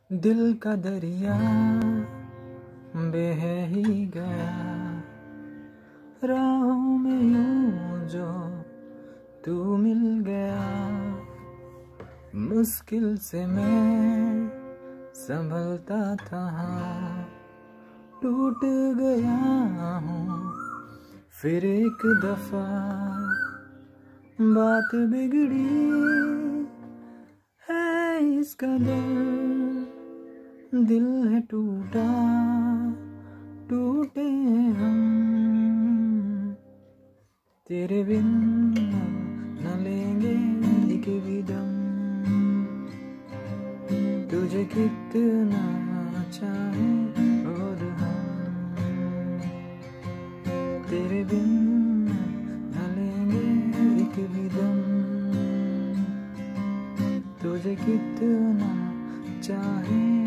दिल का दरिया बह ही गया राहों में यूं जो तू मिल गया। मुश्किल से मैं संभलता था, टूट गया हूँ फिर एक दफा। बात बिगड़ी है इसका दिल है टूटा, टूटे हम। तेरे बिन न लेंगे एक भी दम, तुझे कितना चाहे और हम। तेरे बिन न लेंगे एक भी दम, तुझे कितना चाहे